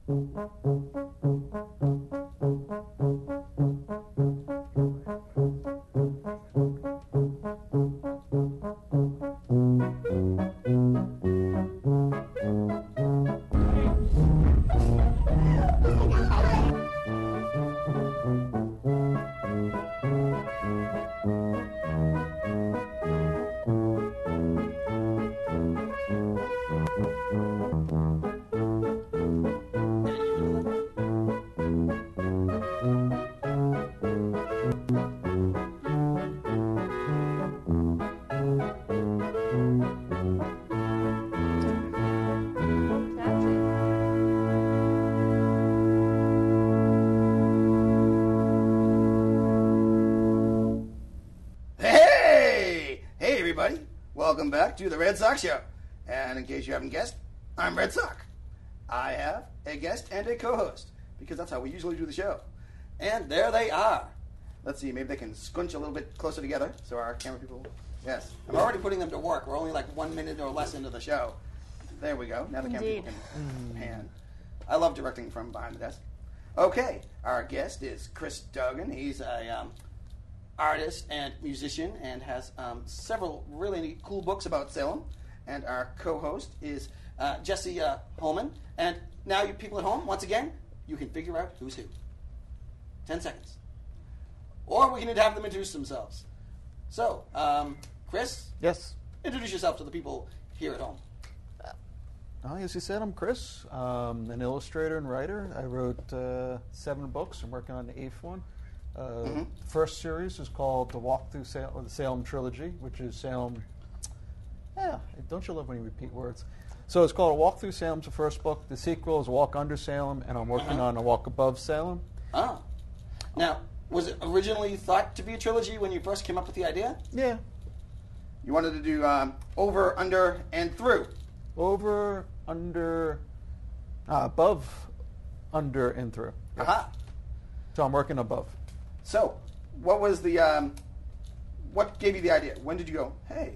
Welcome back to the Red Sox Show. And in case you haven't guessed, I'm Red Sox. I have a guest and a co-host, because that's how we usually do the show. And there they are. Let's see, maybe they can scrunch a little bit closer together so our camera people... Yes. I'm already putting them to work. We're only like 1 minute or less into the show. There we go. Now the camera people can pan. I love directing from behind the desk. Okay, our guest is Chris Dowgin. He's a... artist and musician, and has several really cool books about Salem. And our co-host is Jessie Homans. And now, you people at home, once again, you can figure out who's who. 10 seconds. Or we can have them introduce themselves. So, Chris? Yes? Introduce yourself to the people here at home. As you said, I'm Chris. An illustrator and writer. I wrote 7 books. I'm working on the 8th one. The first series is called The Walk Through the Salem Trilogy, which is Salem. Yeah, don't you love when you repeat words? So it's called A Walk Through Salem's the first book. The sequel is A Walk Under Salem, and I'm working on A Walk Above Salem. Ah. Now, was it originally thought to be a trilogy when you first came up with the idea? Yeah. You wanted to do over, under, and through. Over, under, above, under, and through. Yep. Aha. So I'm working above. So, what was the, what gave you the idea? When did you go, hey,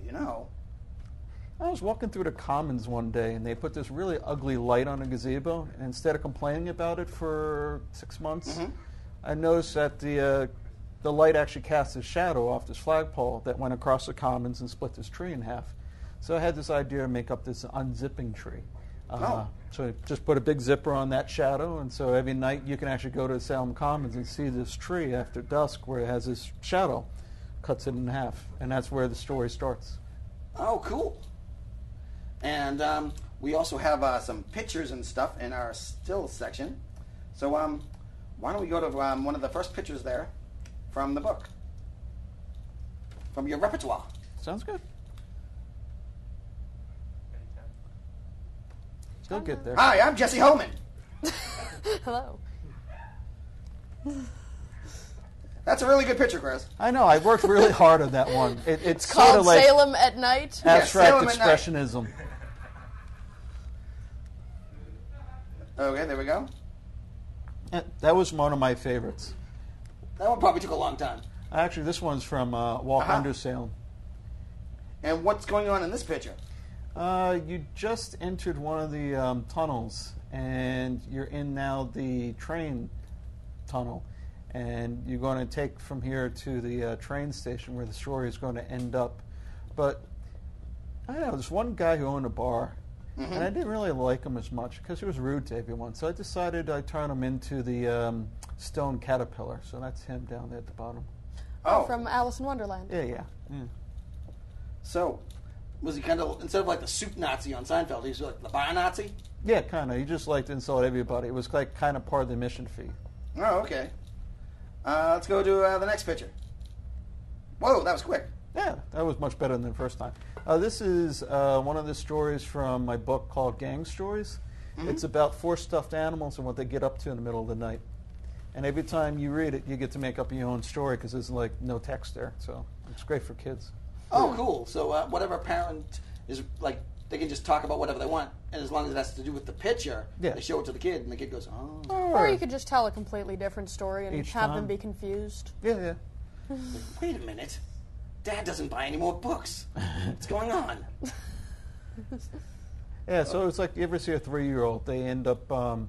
I was walking through the Commons one day, and they put this really ugly light on a gazebo, and instead of complaining about it for 6 months, I noticed that the light actually cast a shadow off this flagpole that went across the Commons and split this tree in half. So I had this idea to make up this unzipping tree. So I just put a big zipper on that shadow, and so every night you can actually go to Salem Commons and see this tree after dusk where it has this shadow, cuts it in half, and that's where the story starts. Oh, cool. And we also have some pictures and stuff in our still section. So why don't we go to one of the first pictures there from the book, from your repertoire. Sounds good. Still get there. Hi, I'm Jessie Homans. Hello. That's a really good picture, Chris. I know. I worked really hard on that one. It's called sort of like Salem at Night. Abstract Salem at expressionism. Okay, there we go. That was one of my favorites. That one probably took a long time. Actually, this one's from Walk Under Salem. And what's going on in this picture? You just entered one of the tunnels, and you're in now the train tunnel. And you're going to take from here to the train station where the story is going to end up. But, I don't know, there's one guy who owned a bar, and I didn't really like him as much because he was rude to everyone. So I decided I'd turn him into the stone caterpillar. So that's him down there at the bottom. Oh, from Alice in Wonderland. Yeah. So, was he kind of, instead of like the soup Nazi on Seinfeld, he was like the bar Nazi? Yeah, kind of. He just liked to insult everybody. It was like kind of part of the mission fee. Oh, okay. Let's go to the next picture. Whoa, that was quick. Yeah, that was much better than the first time. This is one of the stories from my book called Gang Stories. It's about 4 stuffed animals and what they get up to in the middle of the night. And every time you read it, you get to make up your own story because there's like no text there. So it's great for kids. Oh, cool. So whatever parent is like, they can just talk about whatever they want, and as long as it has to do with the picture, they show it to the kid, and the kid goes, oh. Or you could just tell a completely different story and have them time. be confused. Yeah. Wait a minute. Dad doesn't buy any more books. What's going on? Yeah, so it's like you ever see a 3-year-old, they end up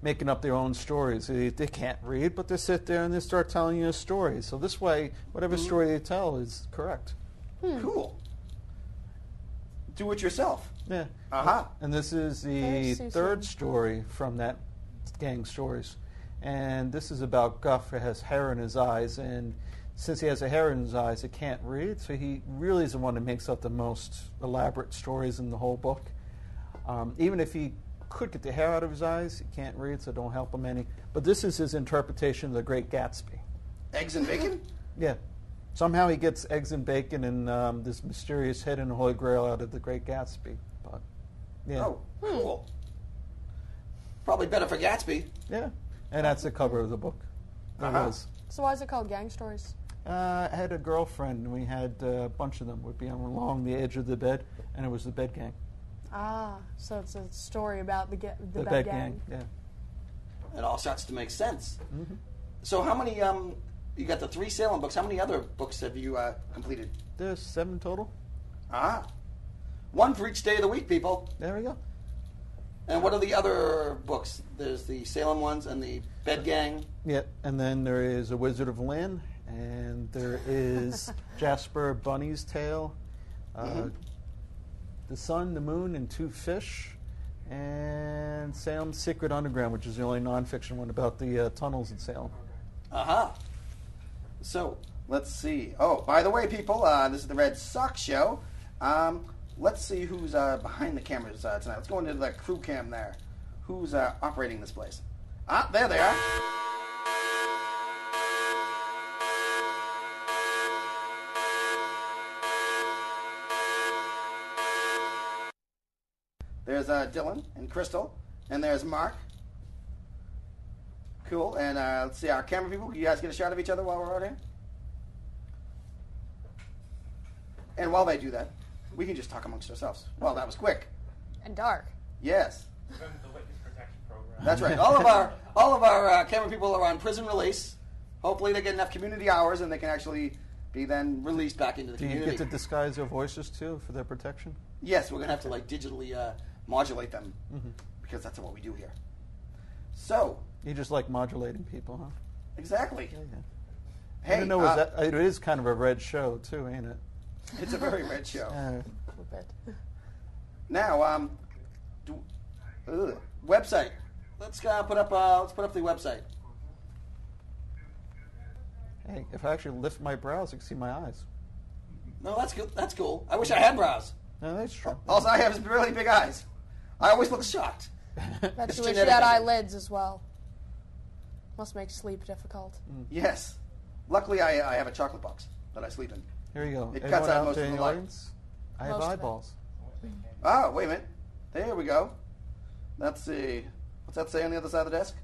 making up their own stories. They can't read, but they sit there and they start telling you a story. So this way, whatever story they tell is correct. Cool. Do it yourself. Yeah. Uh-huh. And this is the third story from that gang stories. And this is about Guff, who has hair in his eyes. And since he has a hair in his eyes, he can't read. So he really is the one that makes up the most elaborate stories in the whole book. Even if he could get the hair out of his eyes, he can't read, so don't help him any. But this is his interpretation of the Great Gatsby. Eggs and bacon? Yeah. Somehow he gets eggs and bacon and this mysterious hidden Holy Grail out of the Great Gatsby. But yeah. Oh, cool. Probably better for Gatsby. Yeah. And that's the cover of the book. It was. So why is it called Gang Stories? I had a girlfriend, and we had a bunch of them would be along the edge of the bed, and it was the bed gang. Ah, so it's a story about the bed gang. Yeah. It all starts to make sense. Mm-hmm. So how many, you got the 3 Salem books. How many other books have you completed? There's 7 total. Ah. 1 for each day of the week, people. There we go. And what are the other books? There's the Salem ones and the Bed Gang. Yeah, and then there is A Wizard of Lynn, and there is Jasper Bunny's Tale, The Sun, the Moon, and 2 Fish, and Salem's Secret Underground, which is the only nonfiction one about the tunnels in Salem. Uh-huh. So, let's see. Oh, by the way, people, this is the Red Sox Show. Let's see who's behind the cameras tonight. Let's go into the crew cam there. Who's operating this place? Ah, there they are. There's Dylan and Crystal, and there's Mark. Cool. And let's see, our camera people, you guys get a shot of each other while we're out here? And while they do that, we can just talk amongst ourselves. Well, that was quick. And dark. Yes. The witness protection program. That's right. All of our camera people are on prison release. Hopefully they get enough community hours and they can actually be then released back into the Do you community. get to disguise their voices too for their protection? Yes, we're going to have to like digitally modulate them because that's what we do here. So. You just like modulating people, huh? Exactly. Yeah. Hey, I didn't know it is kind of a red show too, ain't it? It's a very red show. A little bit. Now, website. Let's put up the website. Hey, if I actually lift my brows, you can see my eyes. No, that's good. That's cool. I wish I had brows. No, that's true. All I have is really big eyes. I always look shocked. Bet you wish you had eyelids as well. Must make sleep difficult. Yes. Luckily, I have a chocolate box that I sleep in. Here you go. It Everyone cuts out out most there of in the the light. audience, I have Most of it. eyeballs. Oh, wait a minute. There we go. Let's see. What's that say on the other side of the desk?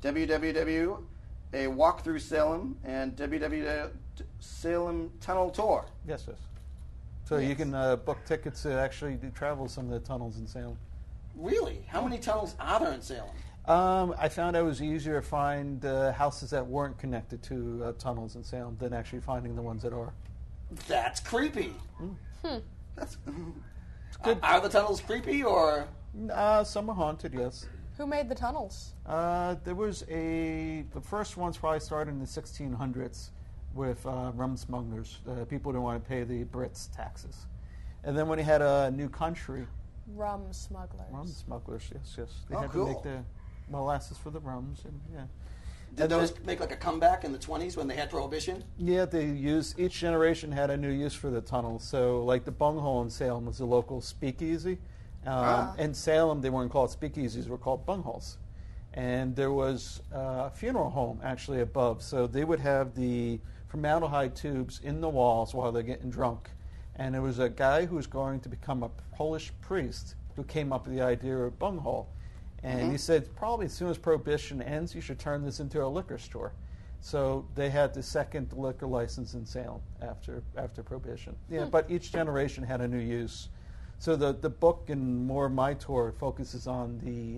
www. A walk through Salem and www. Salem Tunnel Tour. Yes. So you can book tickets to actually travel some of the tunnels in Salem. Really? How many tunnels are there in Salem? I found it was easier to find houses that weren't connected to tunnels in Salem than actually finding the ones that are. That's creepy. That's good. Are the tunnels creepy or? Some are haunted, yes. Who made the tunnels? There was the first ones probably started in the 1600s with rum smugglers. People didn't want to pay the Brits taxes. And then when he had a new country. Rum smugglers. Rum smugglers, yes. They Oh, had cool. to make the molasses for the rums, and yeah. Did those make like a comeback in the 20s when they had prohibition? Yeah, each generation had a new use for the tunnel. So, like the bunghole in Salem was a local speakeasy. In Salem, they weren't called speakeasies; they were called bungholes. And there was a funeral home actually above. So they would have the formaldehyde tubes in the walls while they're getting drunk. And there was a guy who was going to become a Polish priest who came up with the idea of bunghole. And he said, probably as soon as Prohibition ends, you should turn this into a liquor store. So they had the second liquor license in Salem after Prohibition. Yeah, but each generation had a new use. So the book and more of my tour focuses on the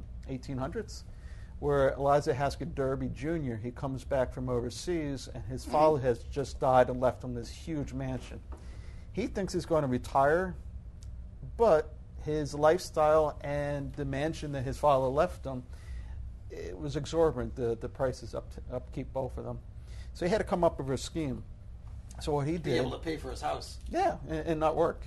1800s, where Eliza Haskett Derby Jr., he comes back from overseas, and his father has just died and left him this huge mansion. He thinks he's going to retire, but his lifestyle and the mansion that his father left him it was exorbitant, the prices upkeep both of them. So he had to come up with a scheme. So what he did... Be able to pay for his house. Yeah, and not work.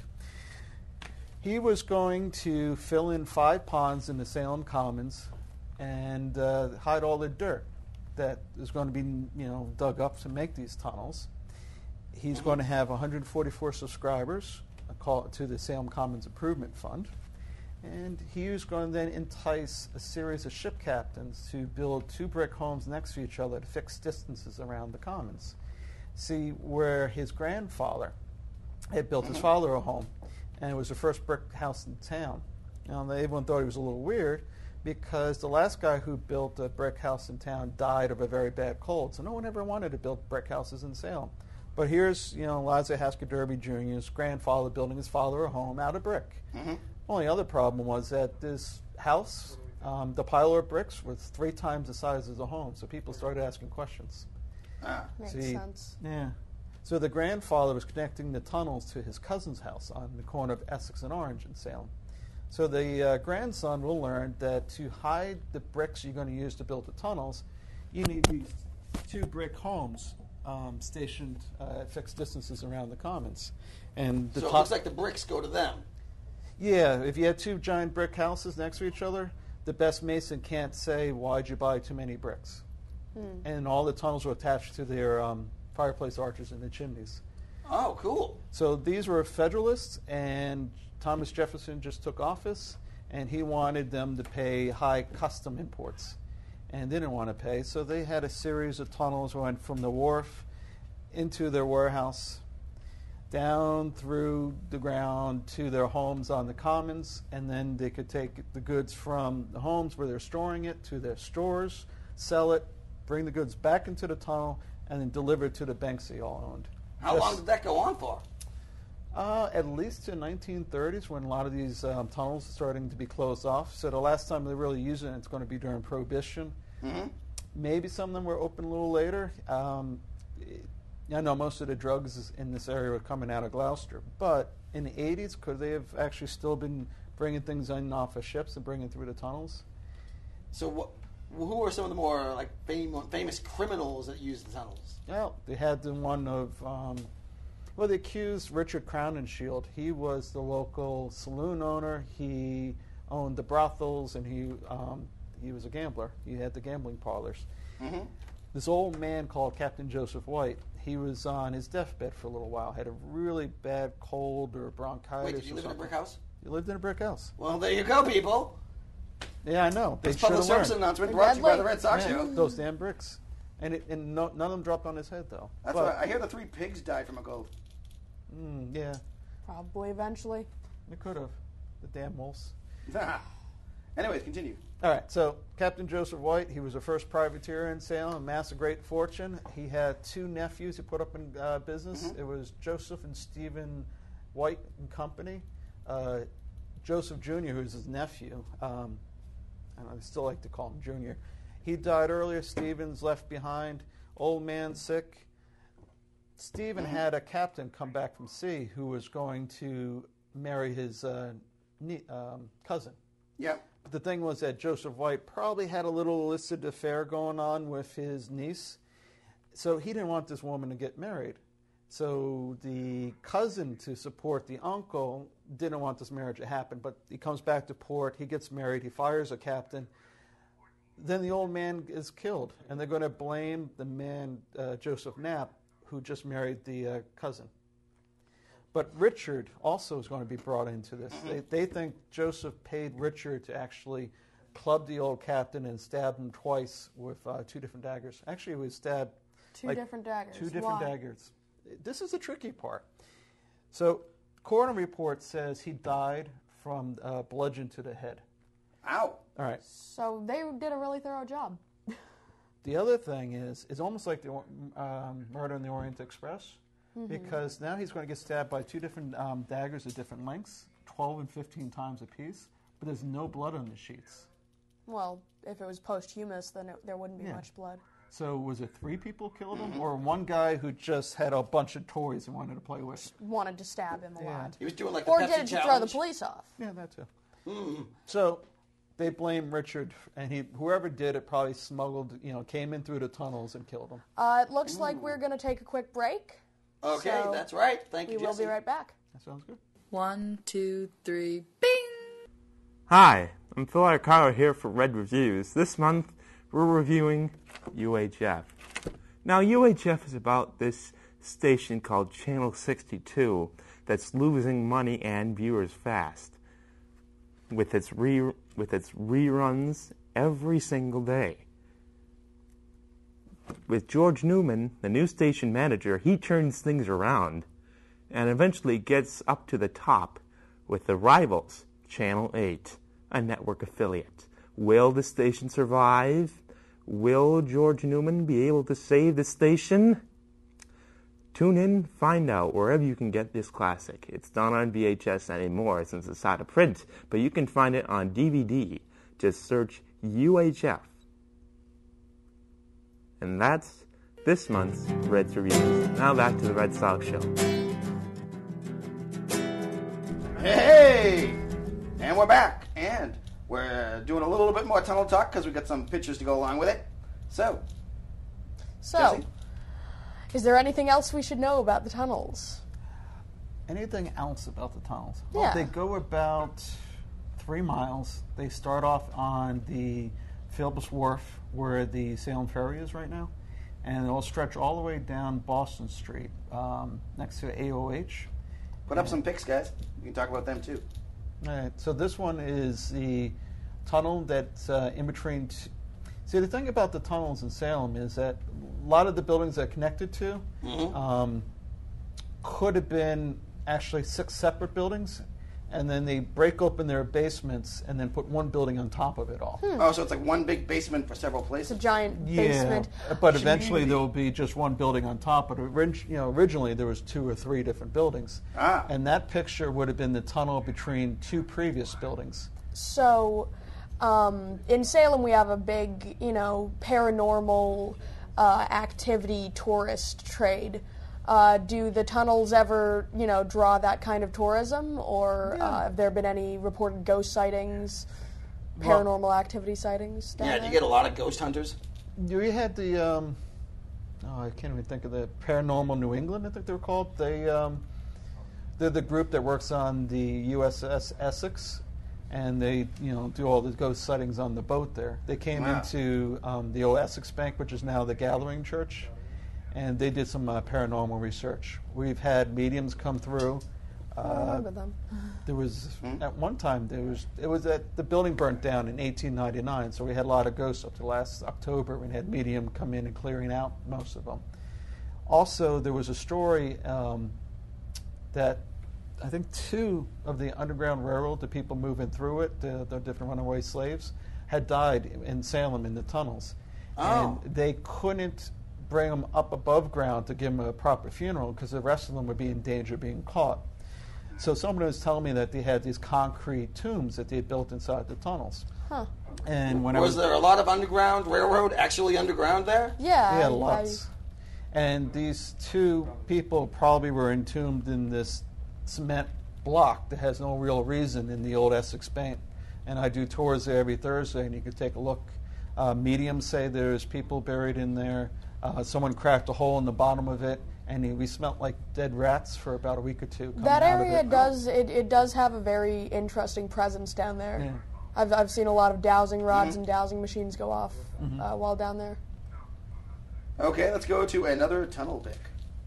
He was going to fill in 5 ponds in the Salem Commons and hide all the dirt that is going to be, dug up to make these tunnels. He's going to have 144 subscribers to the Salem Commons Improvement Fund. And he was going to then entice a series of ship captains to build 2 brick homes next to each other at fixed distances around the commons. See, where his grandfather had built his father a home, and it was the first brick house in town. Now, everyone thought he was a little weird because the last guy who built a brick house in town died of a very bad cold, so no one ever wanted to build brick houses in Salem. But here's, Liza Hasker Derby Jr.'s grandfather building his father a home out of brick. Only other problem was that this house, the pile of bricks, was 3 times the size of the home, so people started asking questions. Makes sense. Yeah. So the grandfather was connecting the tunnels to his cousin's house on the corner of Essex and Orange in Salem. So the grandson will learn that to hide the bricks you're going to use to build the tunnels, you need these 2 brick homes stationed at fixed distances around the commons. And so it looks like the bricks go to them. Yeah, if you had 2 giant brick houses next to each other, the best mason can't say, why'd you buy too many bricks? And all the tunnels were attached to their fireplace arches in the chimneys. Oh, cool. So these were Federalists, and Thomas Jefferson just took office, and he wanted them to pay high custom imports, and didn't want to pay. So they had a series of tunnels that went from the wharf into their warehouse, down through the ground to their homes on the commons, and then they could take the goods from the homes where they're storing it to their stores, sell it, bring the goods back into the tunnel, and then deliver it to the banks they all owned. How long did that go on for? At least in the 1930s, when a lot of these tunnels are starting to be closed off. So the last time they're really using it, it's going to be during Prohibition. Maybe some of them were open a little later. I know most of the drugs in this area were coming out of Gloucester. But in the 80s, could they have actually still been bringing things in off of ships and bringing through the tunnels? So who are some of the more famous criminals that used the tunnels? Well, they had the one of, they accused Richard Crowninshield. He was the local saloon owner. He owned the brothels, and he was a gambler. He had the gambling parlors. This old man called Captain Joseph White, he was on his deathbed for a little while, had a really bad cold or bronchitis. Wait, did you live in a brick house? He lived in a brick house. Well, there you go, people. Yeah, I know. They This public service announcement brought to you by the Red Sox Show. Those damn bricks. And none of them dropped on his head, though. That's right. I hear the 3 pigs died from a cold. Yeah. Probably eventually. They could have. The damn wolves. Anyways, continue. All right, so Captain Joseph White, he was the first privateer in Salem, amassed a great fortune. He had 2 nephews he put up in business. It was Joseph and Stephen White and Company. Joseph Jr., who's his nephew, I still like to call him Junior. He died earlier. Stephen's left behind. Old man sick. Stephen had a captain come back from sea who was going to marry his cousin. Yeah. But the thing was that Joseph White probably had a little illicit affair going on with his niece. So he didn't want this woman to get married. So the cousin, to support the uncle, didn't want this marriage to happen. But he comes back to port, he gets married, he fires a captain. Then the old man is killed, and they're going to blame the man, Joseph Knapp, who just married the cousin. But Richard also is going to be brought into this. They think Joseph paid Richard to actually club the old captain and stab him twice with 2 different daggers. Actually, he was stabbed... Two different daggers. 2 different Why? daggers. This is the tricky part. So, coroner report says he died from bludgeon to the head. Ow. All right. So they did a really thorough job. The other thing is, it's almost like the murder in the Orient Express, because now he's going to get stabbed by 2 different daggers at different lengths, 12 and 15 times apiece, but there's no blood on the sheets. Well, if it was posthumous, then there wouldn't be much blood. So was it 3 people killed him, or one guy who just had a bunch of toys and wanted to play with? Wanted to stab him a lot. He was doing like the Or Pepsi did it to challenge. throw the police off. Yeah, that too. So They blame Richard, and whoever did it probably smuggled, came in through the tunnels and killed him. It looks like we're going to take a quick break. Okay, so that's right. Thank you, we will Jessie. be right back. That sounds good. 1, 2, 3, bing! Hi, I'm Phil Arcaro here for Red Reviews. This month, we're reviewing UHF. Now, UHF is about this station called Channel 62 that's losing money and viewers fast with its reruns every single day. With George Newman, the new station manager, he turns things around and eventually gets up to the top with the rivals, Channel 8, a network affiliate. Will the station survive? Will George Newman be able to save the station? Tune in, find out wherever you can get this classic. It's not on VHS anymore since it's out of print, but you can find it on DVD. Just search UHF. And that's this month's Reds Reviews. Now back to the Red Sox show. Hey! And we're back. And we're doing a little bit more tunnel talk because we've got some pictures to go along with it. So, Jessie? Is there anything else we should know about the tunnels? Anything else about the tunnels? Yeah. Well, they go about 3 miles. They start off on the Phillips Wharf where the Salem Ferry is right now, and they'll stretch all the way down Boston Street next to AOH. Put up some pics, guys. We can talk about them too. All right, so this one is the tunnel that's in between. See, the thing about the tunnels in Salem is that a lot of the buildings they're connected to could have been actually 6 separate buildings, and then they break open their basements and then put one building on top of it all. Oh, so it's like one big basement for several places. It's a giant basement. But eventually there will be just one building on top. But originally there was 2 or 3 different buildings. And that picture would have been the tunnel between 2 previous buildings. So, in Salem we have a big, paranormal activity tourist trade. Do the tunnels ever, draw that kind of tourism, or have there been any reported ghost sightings, paranormal activity sightings down Yeah, there? do you get a lot of ghost hunters? We had the, I can't even think of the Paranormal New England, I think they were called. They're the group that works on the USS Essex, and they, do all the ghost sightings on the boat there. They came into the old Essex Bank, which is now the Gathering Church, and they did some paranormal research. We've had mediums come through. I remember them. There was at one time it was that the building burnt down in 1899, so we had a lot of ghosts up to last October. We had medium come in and clearing out most of them. Also, there was a story that I think 2 of the Underground Railroad, the people moving through it, the different runaway slaves, had died in Salem in the tunnels, and they couldn't bring them up above ground to give them a proper funeral because the rest of them would be in danger of being caught. So someone was telling me that they had these concrete tombs that they had built inside the tunnels. Huh. And when Was there a lot of Underground Railroad actually underground there? Yeah. Yeah, lots. And these 2 people probably were entombed in this cement block that has no real reason in the old Essex Bank. And I do tours there every Thursday, and you can take a look. Mediums say there's people buried in there. Someone cracked a hole in the bottom of it, and we smelled like dead rats for about a week or 2. That area does have a very interesting presence down there. Yeah. I've seen a lot of dowsing rods and dowsing machines go off while down there. Okay, let's go to another tunnel pick.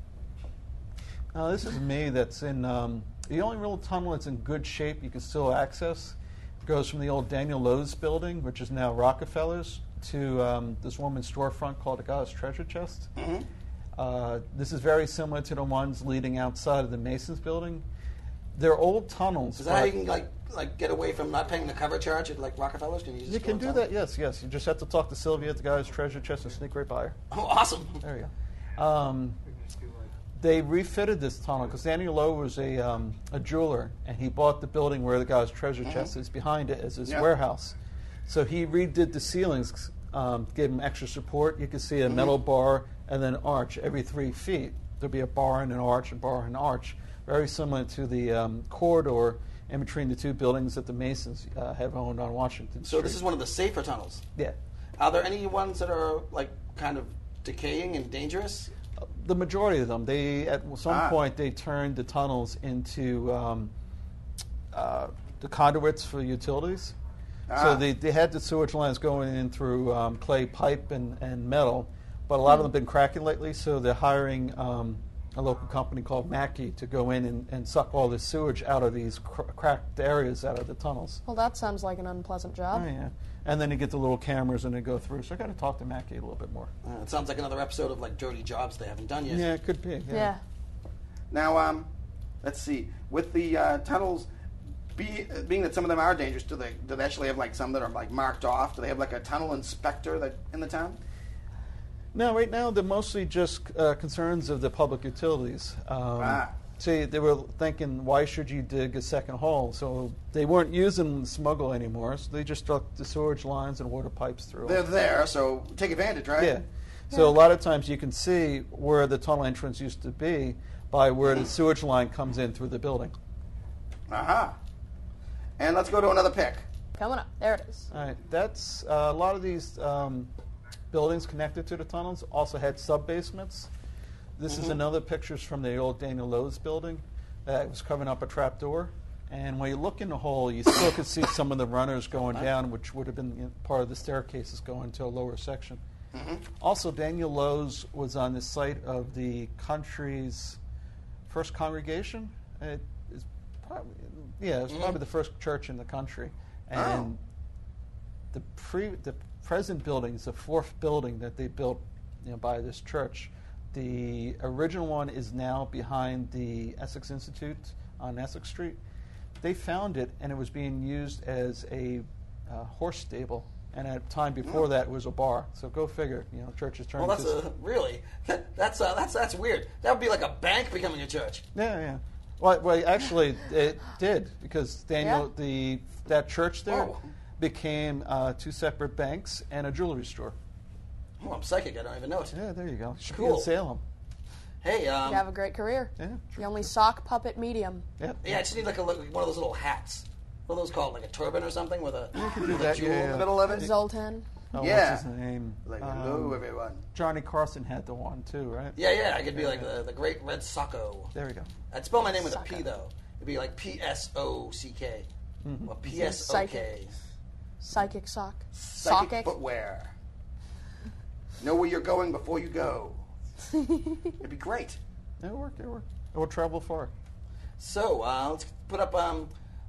This is me. That's in the only real tunnel that's in good shape you can still access. It goes from the old Daniel Lowe's building, which is now Rockefeller's, to this woman's storefront called the God's Treasure Chest. This is very similar to the ones leading outside of the Masons building. They're old tunnels. Is that how you can like get away from not paying the cover charge at like Rockefeller's? Can you can do that, yes. You just have to talk to Sylvia at the God's Treasure Chest and sneak right by her. Oh, awesome. There you go. They refitted this tunnel because Daniel Lowe was a jeweler, and he bought the building where the God's Treasure Chest is behind it as his warehouse. So he redid the ceilings, gave them extra support. You can see a metal bar and then an arch every 3 feet. There'll be a bar and an arch, a bar and an arch, very similar to the corridor in between the two buildings that the Masons have owned on Washington Street. So this is one of the safer tunnels. Yeah. Are there any ones that are like kind of decaying and dangerous? The majority of them, at some point they turned the tunnels into the conduits for utilities. So they had the sewage lines going in through clay pipe and metal, but a lot of them have been cracking lately, so they're hiring a local company called Mackey to go in and suck all the sewage out of these cracked areas out of the tunnels. Well, that sounds like an unpleasant job. Oh, yeah. And then you get the little cameras and they go through. So I got to talk to Mackey a little bit more. It sounds like another episode of like dirty jobs they haven't done yet. Yeah, it could be. Yeah. Now, let's see. With the tunnels, being that some of them are dangerous, do they actually have like some that are like marked off? Do they have like a tunnel inspector in the town? No, right now they're mostly just concerns of the public utilities. See, they were thinking, why should you dig a second hole? So they weren't using smuggle anymore, so they just stuck the sewage lines and water pipes through. They're there, so take advantage, right? Yeah. So a lot of times you can see where the tunnel entrance used to be by where the sewage line comes in through the building. Aha. And let's go to another pick. Coming up. There it is. All right. That's a lot of these buildings connected to the tunnels also had sub-basements. This is another pictures from the old Daniel Lowe's building that was covering up a trap door. And when you look in the hole, you still could see some of the runners going down, which would have been part of the staircases going to a lower section. Also, Daniel Lowe's was on the site of the country's first congregation. It's probably the first church in the country. And the present building is the fourth building that they built by this church. The original one is now behind the Essex Institute on Essex Street. They found it, and it was being used as a horse stable. And at a time before that, it was a bar. So go figure. Churches turn. Well, that's weird. That would be like a bank becoming a church. Yeah. Well, actually, it did because that church there became two separate banks and a jewelry store. Oh, I'm psychic. I don't even know it. Yeah, there you go. Should Cool. be in Salem. Hey, You have a great career. Yeah. The only sock puppet medium. Yeah. I just need like one of those little hats. What are those called? Like a turban or something with a that, jewel yeah. in the middle of it? Zoltan. Oh, Yeah. What's his name? Like, hello, everyone. Johnny Carson had the one too, right? Yeah. I could be like the great Red Socko. There we go. I'd spell my name with a Socko. P, though. It'd be like P-S-O-C-K. Or P-S-O-K. Psychic sock. Psychic footwear. Know where you're going before you go. It'd be great. It'll work. It will travel far. So, let's put up, I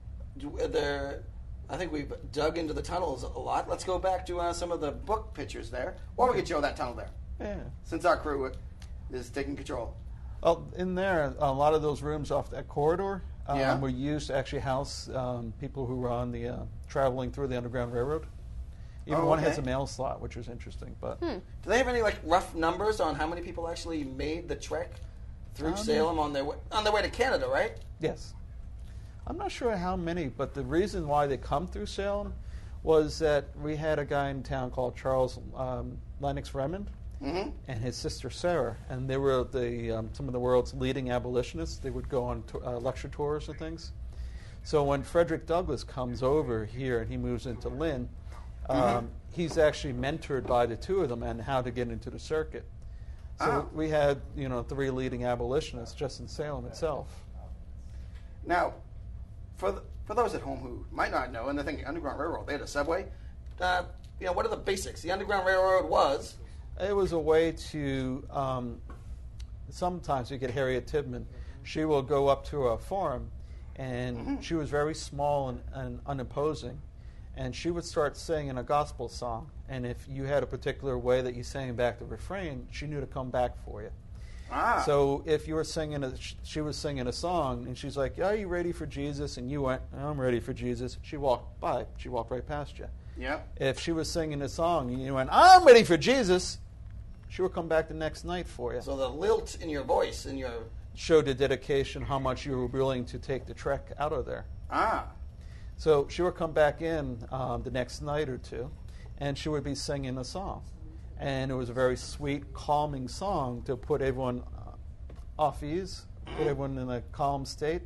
think we've dug into the tunnels a lot. Let's go back to some of the book pictures there. Or we could show that tunnel there, Yeah. since our crew is taking control. Oh, in there, a lot of those rooms off that corridor Yeah. were used to actually house people who were on the traveling through the Underground Railroad. Even one has a mail slot, which was interesting. But Do they have any like rough numbers on how many people actually made the trek through Salem on their way to Canada? Right? yes, I'm not sure how many, but the reason why they come through Salem was that we had a guy in town called Charles Lennox Remond and his sister Sarah, and they were some of the world's leading abolitionists. They would go on lecture tours and things. So when Frederick Douglass comes over here and he moves into Lynn, he's actually mentored by the two of them on how to get into the circuit. So we had, three leading abolitionists just in Salem itself. Now, for those at home who might not know, and they think Underground Railroad, they had a subway. What are the basics? The Underground Railroad was. It was a way to. Sometimes you get Harriet Tubman. She will go up to a farm, and she was very small and unimposing. And she would start singing a gospel song. And if you had a particular way that you sang back the refrain, she knew to come back for you. So if you were she was singing a song, and she's like, "Are you ready for Jesus?" And you went, "I'm ready for Jesus." She walked by. She walked right past you. Yeah. If she was singing a song, and you went, "I'm ready for Jesus," she would come back the next night for you. So the lilt in your voice and your showed the dedication, how much you were willing to take the trek out of there. So she would come back in the next night or two, and she would be singing a song. And it was a very sweet, calming song to put everyone off ease, put everyone in a calm state.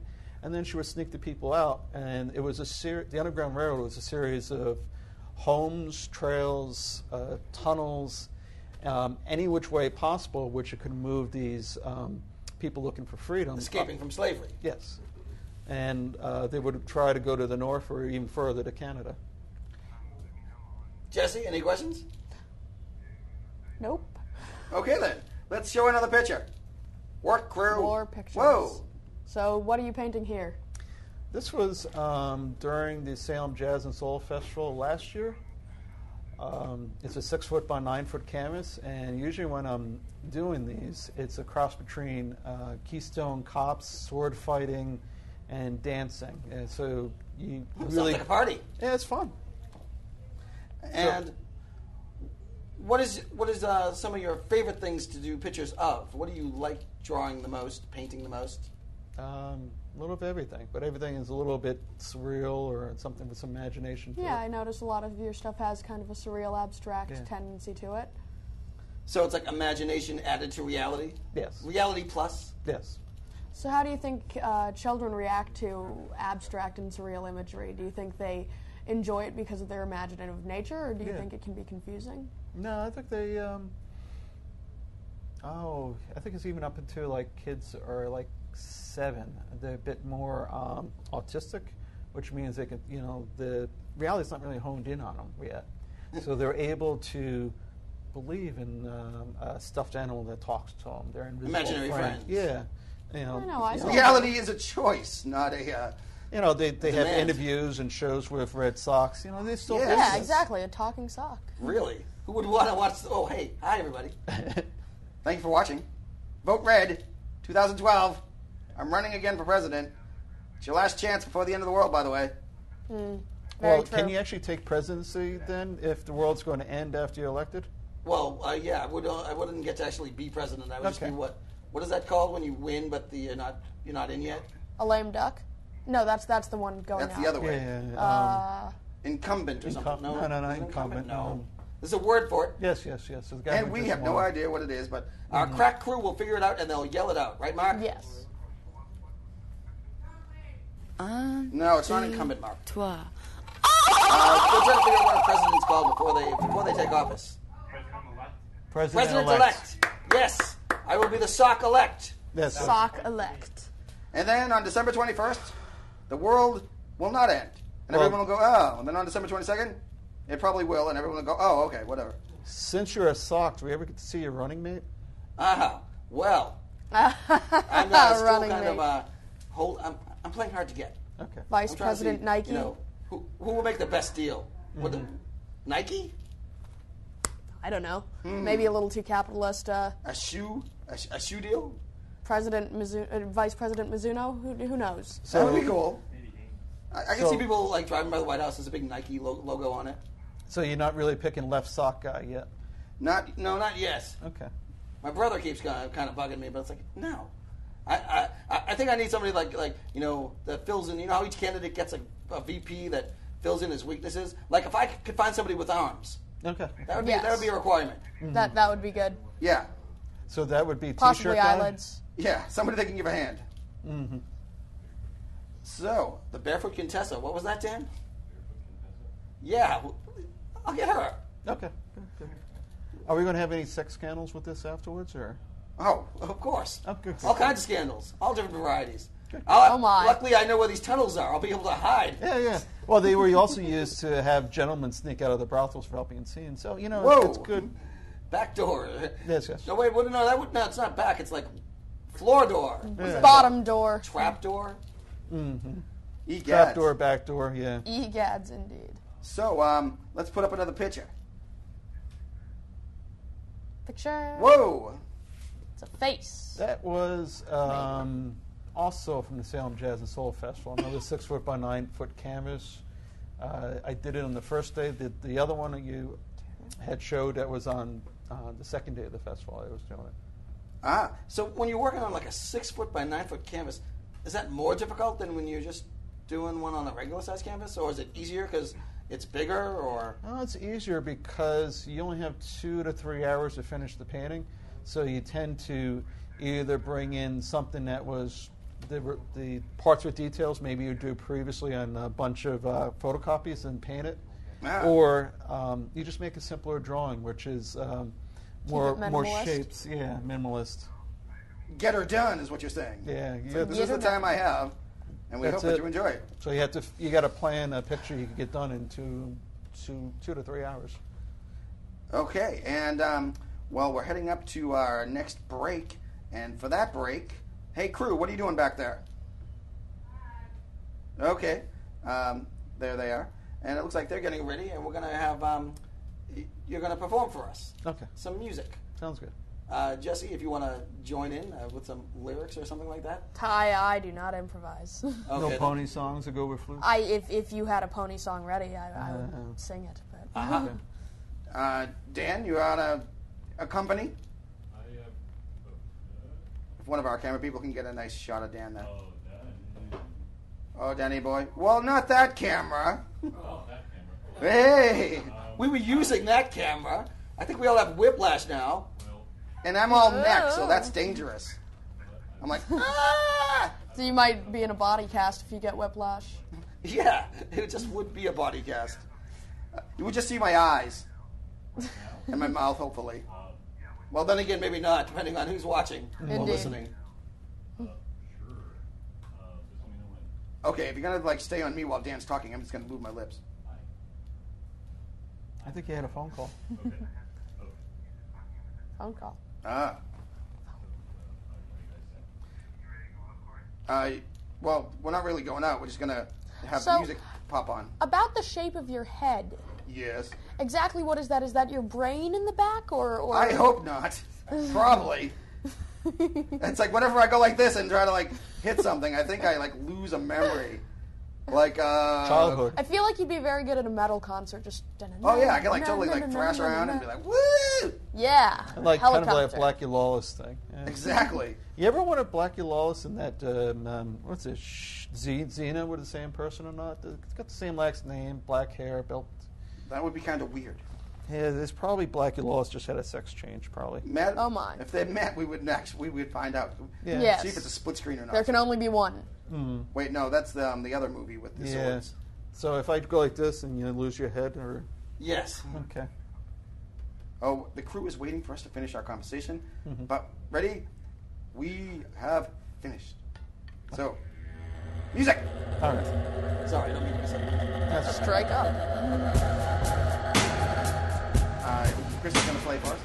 and then she would sneak the people out. And it was the Underground Railroad was a series of homes, trails, tunnels, any which way possible, which it could move these people looking for freedom. Escaping from slavery. Yes. And they would try to go to the north or even further to Canada. Jessie, any questions? Nope. Okay then, let's show another picture. Work crew. More pictures. Whoa. So what are you painting here? This was during the Salem Jazz and Soul Festival last year. It's a 6-foot by 9-foot canvas, and usually when I'm doing these, it's a cross between Keystone Cops, sword fighting, and dancing. And so you Sounds really like a party. yeah, it's fun. And what is some of your favorite things to do pictures of? What do you like drawing the most, painting the most? A little of everything, but everything is a little bit surreal or something with some imagination. Yeah, I noticed a lot of your stuff has kind of a surreal, abstract Yeah. tendency to it. So it's like imagination added to reality? Yes. Reality plus? Yes. So how do you think children react to abstract and surreal imagery? Do you think they enjoy it because of their imaginative nature, or do you Yeah. think it can be confusing? No, I think they. I think it's even up until like kids are like 7. They're a bit more autistic, which means they can, the reality's not really honed in on them yet. So they're able to believe in a stuffed animal that talks to them. Their invisible Imaginary friends. Yeah. I know, I saw Reality is a choice, not a... They have demand. interviews and shows with Red Sox. They still Yeah. do Yeah, this. exactly, a talking sock. Really? Who would want to watch... Oh, hey. Hi, everybody. Thank you for watching. Vote Red, 2012. I'm running again for president. It's your last chance before the end of the world, by the way. Very Well, true. can you actually take presidency then if the world's going to end after you're elected? Well, yeah, I wouldn't get to actually be president. I would just Okay. be what is that called when you win, but you're not in yet? A lame duck? No, that's the one going That's out. the other way. Yeah. Incumbent or something. No, No, not Isn't incumbent. No. There's a word for it. Yes. So the And government we just have no won. idea what it is, but our crack crew will figure it out and they'll yell it out. Right, Mark? Yes. No, it's not incumbent, Mark. Toi. We're trying to figure out what a president's called before they take office. President-elect. Yes. I will be the sock-elect. Yes. Sock elect. And then on December 21st, the world will not end. And Well- everyone will go, oh. And then on December 22nd, it probably will. And everyone will go, oh, okay, whatever. Since you're a sock, do we ever get to see your running mate? Well, I'm still Running kind mate. of I'm playing hard to get. Okay. Vice I'm trying to President see, Nike. who will make the best deal? Nike? I don't know. Maybe a little too capitalist. A shoe deal? Vice President Mizuno. Who knows? That would be cool. I can So- see people like driving by the White House. There's a big Nike logo on it. So you're not really picking left sock guy yet? Not yet. Okay. My brother keeps kind of bugging me, but it's like no. I think I need somebody like that fills in. You know how each candidate gets a VP that fills in his weaknesses. Like if I could find somebody with arms, Okay. that would Yes. be a requirement. That would be good. Yeah, So that would be Possibly T-shirt guy? eyelids. yeah, somebody that can give a hand. Mm-hmm. So the Barefoot Contessa, what was that, Dan? Yeah, I'll get her. Okay. Good. Are we going to have any sex scandals with this afterwards, or? Oh, of course. Oh, good. All kinds of scandals, all different varieties. Oh, my. Luckily, I know where these tunnels are. I'll be able to hide. Yeah. Well, they were also used to have gentlemen sneak out of the brothels for helping seen. So Whoa. it's good. Back door. Yes. No, wait, no, it's not back. It's like floor door. Yeah. Bottom door. Trap door. Mm-hmm. Egads. Trap door, back door. Yeah. Egads, indeed. So, let's put up another picture. Picture. Whoa. It's a face. That was also from the Salem Jazz and Soul Festival. Another 6-foot by 9-foot canvas. I did it on the first day. The other one that you had showed that was on the second day of the festival. I was doing it. So when you're working on like a 6-foot by 9-foot canvas, is that more difficult than when you're just doing one on a regular size canvas, or is it easier because it's bigger, or? Well, it's easier because you only have 2 to 3 hours to finish the painting, so you tend to either bring in something that was the parts with details maybe you do previously on a bunch of photocopies and paint it, or you just make a simpler drawing, which is more shapes. Yeah, minimalist. Get her done is what you're saying. Yeah, So this is the time I have, and we hope that you enjoy it. So you got to plan a picture you can get done in two to 3 hours. Okay, and well, we're heading up to our next break, and for that break, hey crew, what are you doing back there? Okay, there they are, and it looks like they're getting ready, and we're gonna have you're gonna perform for us. Okay, some music. sounds good. Jessie, if you want to join in with some lyrics or something like that. I do not improvise. Okay, No pony songs to go with flute. If you had a pony song ready, I would sing it. But Dan, you want to accompany? If one of our camera people can get a nice shot of Dan there. Oh, Danny boy. Well, not that camera. Hey, we were using that camera. I think we all have whiplash now. And I'm all neck, so that's dangerous. I'm like, ah! So you might be in a body cast if you get whiplash. Yeah, it just would be a body cast. You would just see my eyes. And my mouth, hopefully. Well, then again, maybe not, depending on who's watching or listening. Okay, if you're going to stay on me while Dan's talking, I'm just going to move my lips. I think you had a phone call. Phone call. Well, we're not really going out. We're just going to have So- music pop on. About the shape of your head. Yes. Exactly what is that? Is that your brain in the back, or? I hope not. Probably. It's like whenever I go like this and try to hit something, I think I lose a memory. Childhood. I feel like you'd be very good at a metal concert. Just. Oh yeah, I can totally thrash around and be like, woo! Yeah. Kind of like helicopter. a Blackie Lawless thing. Yeah. Exactly. You ever want a Blackie Lawless in that, what's this, Xena with the same person or not? It's got the same last name, black hair, built. That would be kind of weird. Yeah, there's probably Blackie Lawless just had a sex change, probably. Met, Oh my. If they met, we would find out. Yeah. Yes. See if it's a split screen or not. There can only be one. Wait, no, that's the other movie with the swords. So if I go like this and you lose your head, or Yes. okay. Oh, the crew is waiting for us to finish our conversation. But ready? We have finished. So, music. All right. Sorry, I don't mean to be so. Strike up. Chris is going to play for us.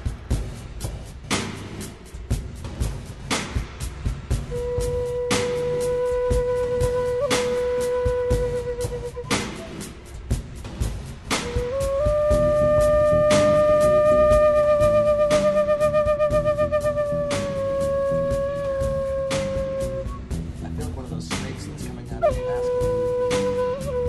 I feel like one of those snakes that's coming out of the basket.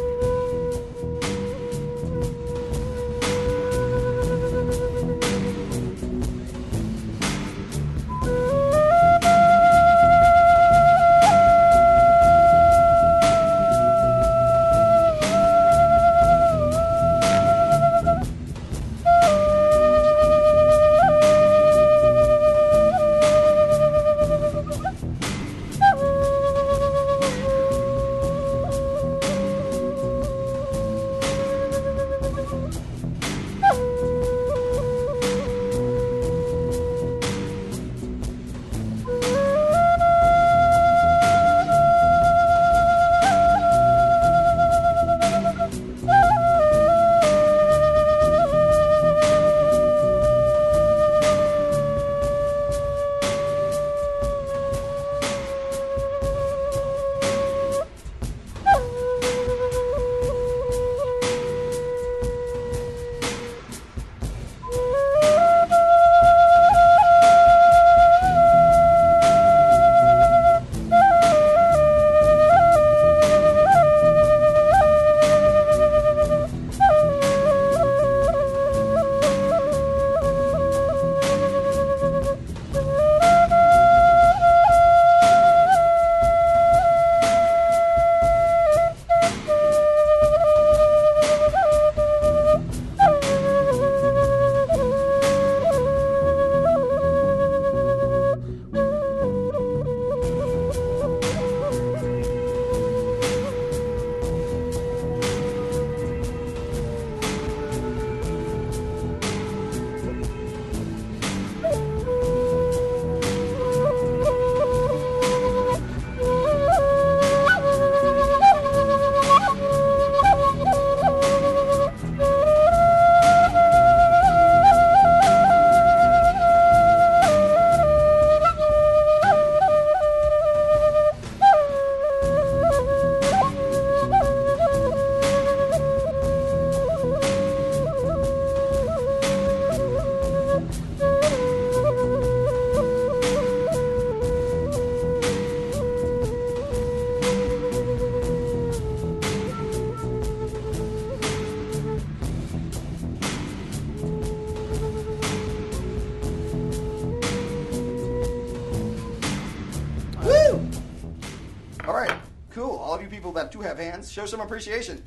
people that do have hands show some appreciation.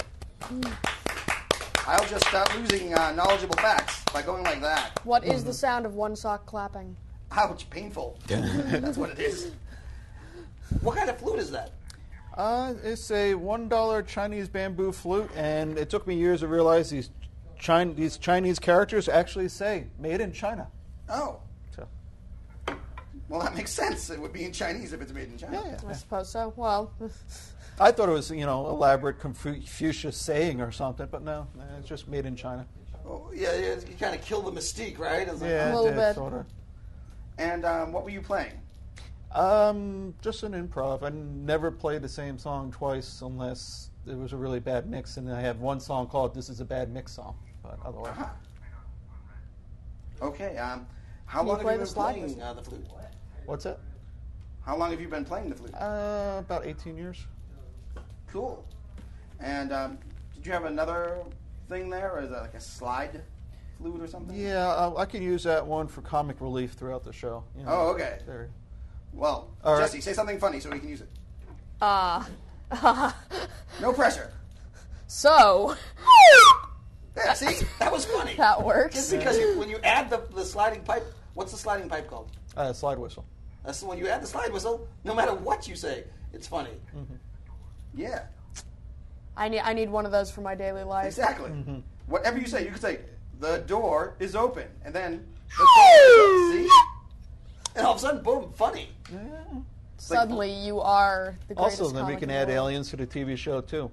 I'll just start losing knowledgeable facts by going like that. What is the sound of one sock clapping? Ouch, painful. That's what it is. What kind of flute is that? It's a $1 Chinese bamboo flute, and it took me years to realize these Chinese characters actually say "made in China." Oh. So, Well, that makes sense. It would be in Chinese if it's made in China. yeah. I suppose so. Well, I thought it was, elaborate Confucius saying or something, but no, it's just made in China. Oh, yeah, you kind of kill the mystique, right? It's like, Yeah, A little it did, bit. Sort of. And what were you playing? Just an improv. I never played the same song twice unless it was a really bad mix, and I have one song called "This Is a Bad Mix" song. But otherwise, Okay. How you long play have you the been slide playing whistle? the flute? what's that? How long have you been playing the flute? About 18 years. Cool. And did you have another thing there, or is that like a slide flute or something? Yeah, I can use that one for comic relief throughout the show. Oh, okay. There. Well, All right. Jessie, say something funny so we can use it. No pressure. so Yeah, see? That was funny. that works. Just because when you add the sliding pipe, what's the sliding pipe called? Slide whistle. That's when you add the slide whistle, no matter what you say, it's funny. Mm-hmm. Yeah, I need one of those for my daily life. exactly. Mm-hmm. Whatever you say, you can say, the door is open, and then the door is open. See? And all of a sudden, boom, funny. Yeah. Suddenly, you are the greatest Also, then we comic can in the add world. aliens to the TV show too.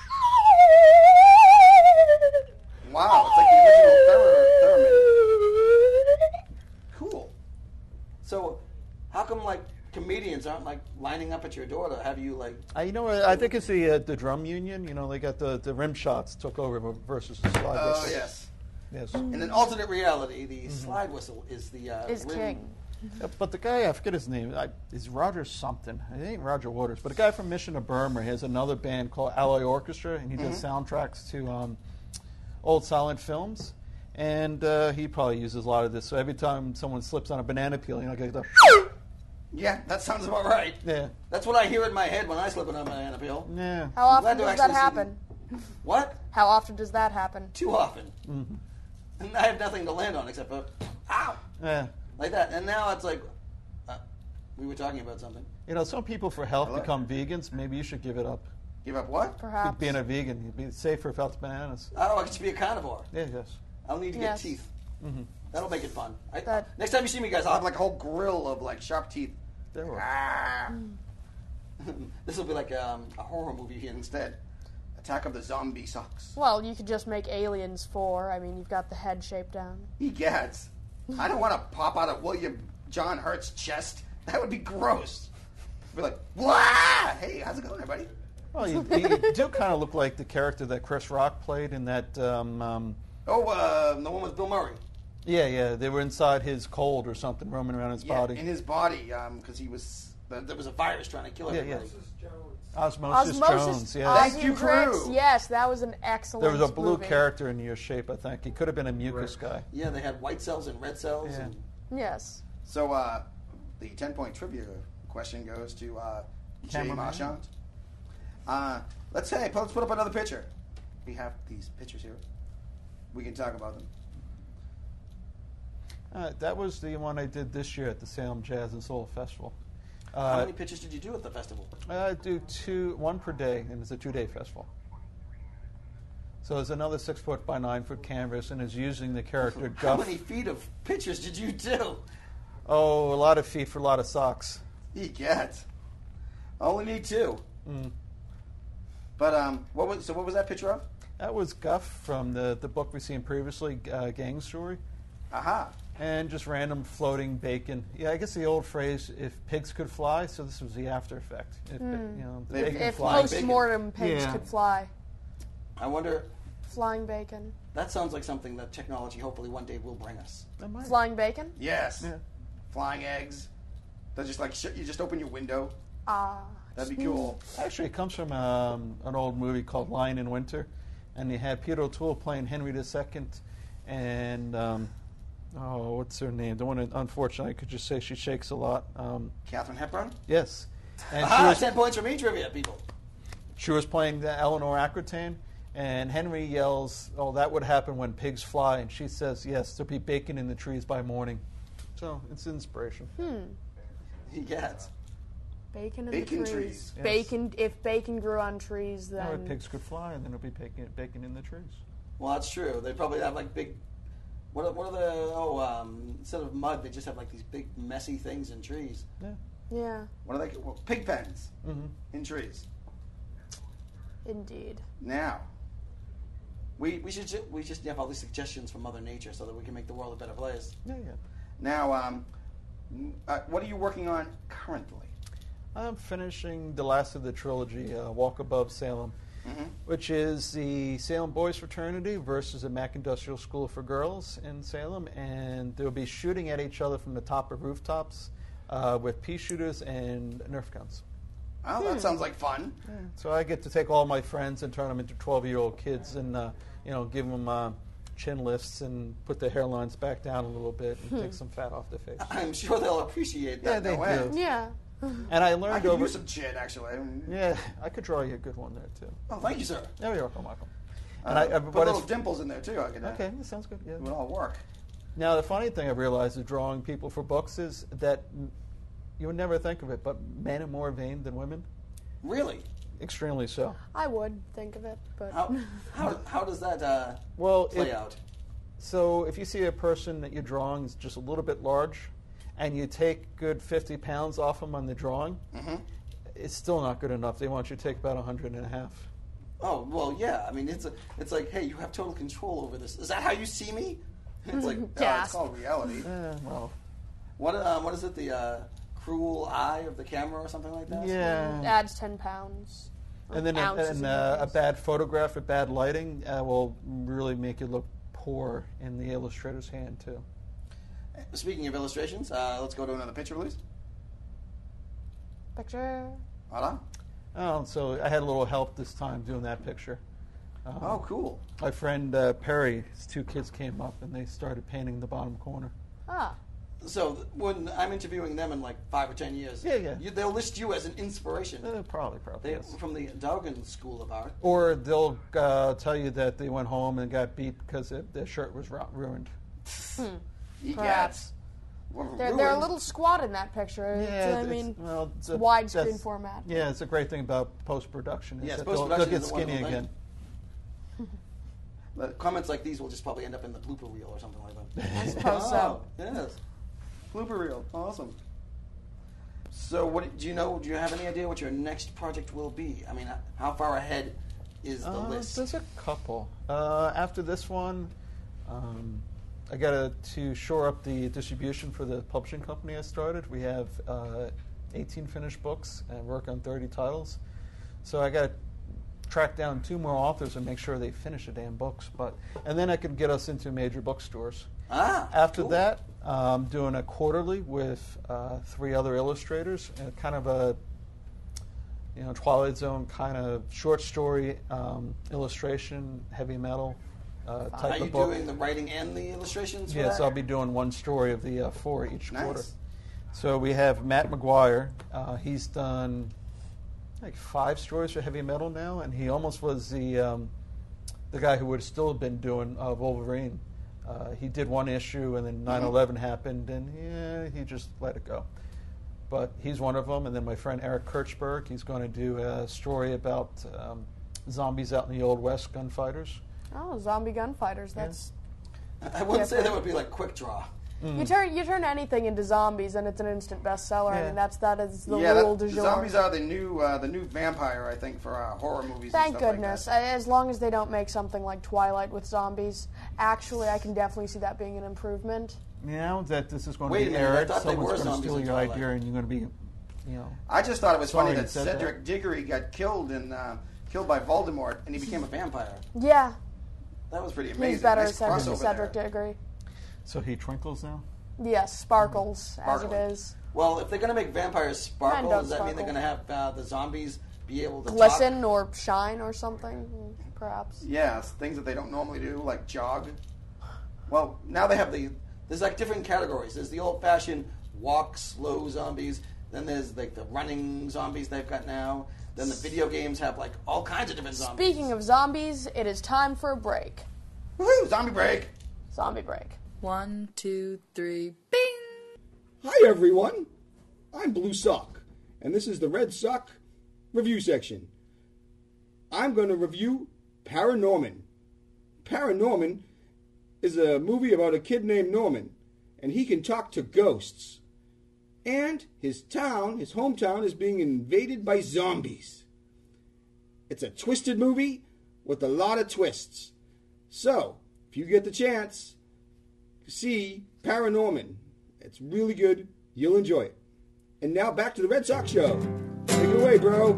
Wow, it's like the original theremin. Cool. So, how come like comedians aren't like lining up at your door to have you like? I think it's the drum union. They got the rim shots took over versus the slide Oh whistle. yes. Yes. In an alternate reality, the slide whistle is the Is rim. king. But the guy, I forget his name, is Roger something. It ain't Roger Waters. But a guy from Mission to Burma has another band called Alloy Orchestra, and he does soundtracks to old silent films. And he probably uses a lot of this. So every time someone slips on a banana peel, get the Yeah, that sounds about right. yeah, That's what I hear in my head when I slip on a banana peel. yeah. How often glad to does that actually see happen? What? How often does that happen? Too often. And I have nothing to land on except for, ow, Yeah. like that. And now it's like, we were talking about something. Some people for health Hello? become vegans. Maybe you should give it up. Give up what? Perhaps. Being a vegan, you'd be safer without the bananas. Oh, I should be a carnivore. Yeah, yes. I'll need to Yes. get teeth. That'll make it fun. That- Next time you see me, guys, I'll have like a whole grill of like sharp teeth. There we go. Ah. This will be like a horror movie instead. Attack of the Zombie Socks. Well, you could just make Aliens 4. I mean, you've got the head shaped down. Egads. I don't want to pop out of William John Hurt's chest. That would be gross. Be like, wah! Hey, how's it going, everybody? Well, you do kind of look like the character that Chris Rock played in that. The one with Bill Murray. Yeah. They were inside his cold or something, roaming around his body. In his body, because he was there was a virus trying to kill Yeah, everybody. yeah. Osmosis Jones. Yeah. Thank you, Drix. crew. Yes, that was an excellent There was a blue movie. character in your shape, I think. He could have been a mucus guy. Yeah, they had white cells and red cells. Yeah. And Yes. so the 10-point trivia question goes to Jay Cameraman. Marchant. Let's put up another picture. We have these pictures here. We can talk about them. That was the one I did this year at the Salem Jazz and Soul Festival. How many pictures did you do at the festival? I do one per day, and it's a 2-day festival. So it's another 6-foot by 9-foot canvas, and is using the character How Guff. many feet of pictures did you do? Oh, a lot of feet for a lot of socks. Egads. Only need 2. But what was that picture of? That was Guff from the book we've seen previously, Gang Story. Aha. And just random floating bacon. Yeah, I guess the old phrase, if pigs could fly, so this was the after effect. If, the bacon If flying. post-mortem pigs Yeah. could fly. I wonder. Flying bacon. That sounds like something that technology hopefully one day will bring us. That might- Flying bacon? Yes. Yeah. Flying eggs. That just like you just open your window. Ah. That'd be cool. Actually, it comes from an old movie called Lion in Winter, and they had Peter O'Toole playing Henry II, and what's her name? The one, unfortunately, I could just say she shakes a lot. Katharine Hepburn. Yes, and Aha, 10 points for me, trivia, people. She was playing the Eleanor Aquitaine, and Henry yells, "Oh, that would happen when pigs fly," and she says, "Yes, there'll be bacon in the trees by morning." So it's inspiration. Yes. Bacon in Bacon the trees. trees. Yes. Bacon. If bacon grew on trees, Now then pigs could fly, and then there'll be bacon in the trees. Well, that's true. They probably have like big. What are the instead of mud, they just have like these big messy things in trees. Yeah. yeah, What are they? Well, pig pens in trees. indeed. Now, we just have all these suggestions from Mother Nature so that we can make the world a better place. Yeah. Now, what are you working on currently? I'm finishing the last of the trilogy, Walk Above Salem, which is the Salem Boys Fraternity versus the Mac Industrial School for Girls in Salem, and they'll be shooting at each other from the top of rooftops with pea shooters and Nerf guns. Oh, that sounds like fun. So I get to take all my friends and turn them into 12-year-old kids, and give them chin lifts and put their hairlines back down a little bit and take some fat off their face. I'm sure they'll appreciate that. Yeah, they no end. do. Yeah. And I I learned could over. use some chin, actually. Yeah, I could draw you a good one there too. Oh, thank you, sir. Yeah, you're welcome, Michael. Put And what little is- dimples in there too. I could. Okay, that sounds good. Yeah. It would all work. Now, the funny thing I've realized is drawing people for books is that you would never think of it, but men are more vain than women. Really? Extremely so. I would think of it, but How does that Well, play out? So if you see a person that you're drawing is just a little bit large, and you take good 50 pounds off them on the drawing, it's still not good enough. They want you to take about 100.5. Oh well, yeah. I mean, it's like, hey, you have total control over this. Is that how you see me? It's like, it's Gasp. called reality. Well, What is it? The cruel eye of the camera or something like that? yeah. adds 10 pounds. And then Ounces in a case. bad photograph with bad lighting will really make you look poor in the illustrator's hand, too. Speaking of illustrations, let's go to another picture, please. Picture. Hold on. So I had a little help this time doing that picture. Oh, cool. My friend Perry, his two kids came up and they started painting the bottom corner. Ah. So when I'm interviewing them in like 5 or 10 years, Yeah. they'll list you as an inspiration. Probably, They yes. from the Dowgin School of Art. Or they'll tell you that they went home and got beat because their shirt was ruined. Perhaps. They're a little squat in that picture. It's a widescreen that's- format. Yeah, it's a great thing about post-production. Yes, They'll post-production get is a skinny wonderful again. But comments like these will just probably end up in the blooper reel or something like that. I suppose so. Yes. Blooper reel. Awesome. So, what do you know? Do you have any idea what your next project will be? I mean, how far ahead is the list? There's a couple. After this one, I got to shore up the distribution for the publishing company I started. We have 18 finished books and work on 30 titles. So I got to track down 2 more authors and make sure they finish the damn books. And then I could get us into major bookstores. After cool. that, I'm doing a quarterly with 3 other illustrators, and kind of a Twilight Zone kind of short story illustration, heavy metal Are type you of book. doing the writing and the illustrations? For Yes, that? I'll be doing 1 story of the 4 each Nice. quarter. So we have Matt McGuire. He's done like 5 stories for heavy metal now, and he almost was the guy who would have still been doing Wolverine. He did 1 issue, and then 9/11 happened, and he just let it go. But he's one of them. And then my friend Eric Kirchberg, he's going to do a story about zombies out in the Old West, gunfighters. Oh, zombie gunfighters. That's I wouldn't say that would be like quick draw. you turn anything into zombies and it's an instant bestseller. I Yeah. mean that is the rule du jour. Zombies are the new vampire, I think, for horror movies. Thank and stuff goodness. Like that. As long as they don't make something like Twilight with zombies. Actually, I can definitely see that being an improvement. Now that this is going Wait a to be minute, I aired, thought they were someone's going to zombies steal in your Twilight. idea, and you're going to be, I just thought it was Sorry funny you that said that. Cedric Diggory got killed by Voldemort, and he became a vampire. Yeah, That was pretty amazing. he's better Nice at crossover Cedric there. Diggory. So he twinkles now? Yes, sparkles, as it Sparkling. is. Well, if they're going to make vampires sparkle, don't does that mean they're sparkle. going to have the zombies be able to Glisten talk? or shine or something, perhaps. Yes, things that they don't normally do, like jog. Well, now they have there's like different categories. There's the old-fashioned walk slow zombies. Then there's like the running zombies they've got now. then the video games have like all kinds of different zombies. Speaking of zombies, it is time for a break. Woohoo! Zombie break. Zombie break. 1, 2, 3, bing! Hi everyone, I'm Blue Sock, and this is the Red Sock review section. I'm going to review Paranorman. Paranorman is a movie about a kid named Norman, and he can talk to ghosts. And his hometown, is being invaded by zombies. It's a twisted movie with a lot of twists. So, if you get the chance, see Paranorman. It's really good. You'll enjoy it. And now back to the Red Sox show. Take it away, bro.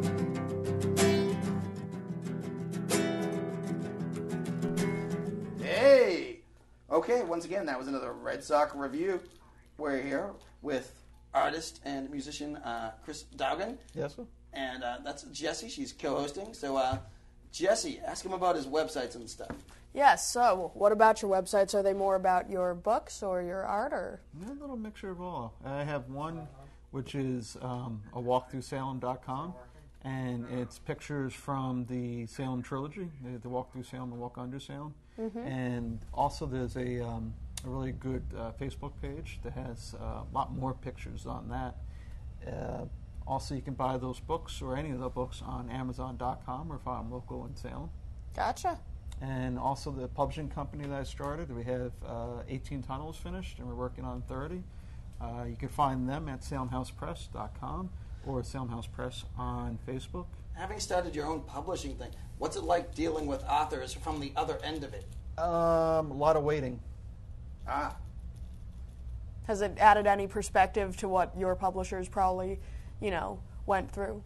Hey! Okay, once again, that was another Red Sox review. We're here with artist and musician Chris Dowgin. Yes, sir. And that's Jessie. She's co-hosting. So, Jessie, ask him about his websites and stuff. Yes, so what about your websites? Are they more about your books or your art? Or A little mixture of all. I have one which is a walkthroughsalem.com, and it's pictures from the Salem trilogy, the Walk Through Salem and Walk Under Salem. And also there's a really good Facebook page that has a lot more pictures on that. Also, you can buy those books or any of the books on Amazon.com or find them local in Salem. gotcha. And also the publishing company that I started, we have 18 titles finished, and we're working on 30. You can find them at salemhousepress.com or Salem House Press on Facebook. Having started your own publishing thing, what's it like dealing with authors from the other end of it? A lot of waiting. Ah, Has it added any perspective to what your publishers probably, went through?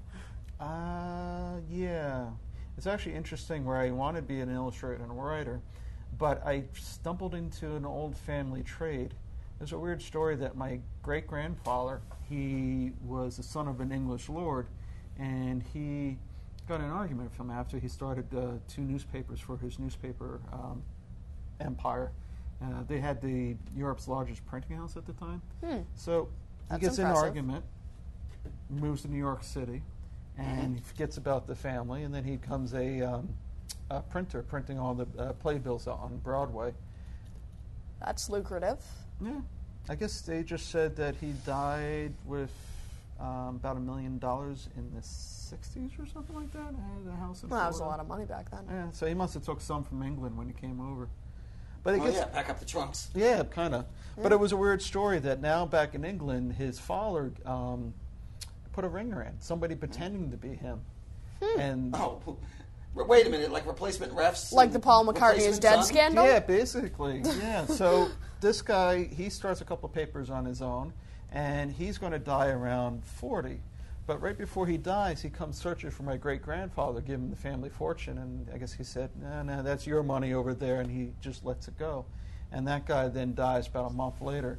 Yeah. It's actually interesting where I wanted to be an illustrator and a writer, but I stumbled into an old family trade. There's a weird story that my great-grandfather, he was the son of an English lord, and he got in an argument with him after he started 2 newspapers for his newspaper empire. They had Europe's largest printing house at the time. So he That's gets in an impressive. argument, moves to New York City, and he forgets about the family, and then he becomes a printer, printing all the playbills out on Broadway. That's lucrative. Yeah, I guess they just said that he died with about $1 million in the 60s or something like that. Had a house in Well, that was a Florida. lot of money back then. Yeah, so he must have took some from England when he came over. But it oh gets, yeah, pack up the trunks. yeah, kind of. But it was a weird story that now back in England, his father put a ringer in, somebody pretending to be him. And Oh, wait a minute, like replacement refs? Like and the Paul McCartney is replacement dead son? scandal? yeah, basically, yeah. So this guy, he starts a couple papers on his own, and he's going to die around 40. But right before he dies, he comes searching for my great-grandfather, give him the family fortune, and I guess he said, no, that's your money over there, and he just lets it go. And that guy then dies about a month later.